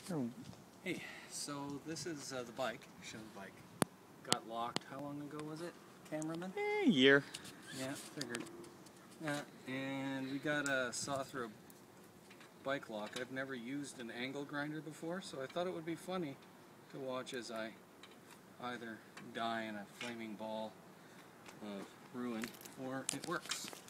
Oh. Hey, so this is the bike. Show the bike. Got locked. How long ago was it, cameraman? A year. Yeah, figured. Yeah, and we got a saw through a bike lock. I've never used an angle grinder before, so I thought it would be funny to watch as I either die in a flaming ball of ruin or it works.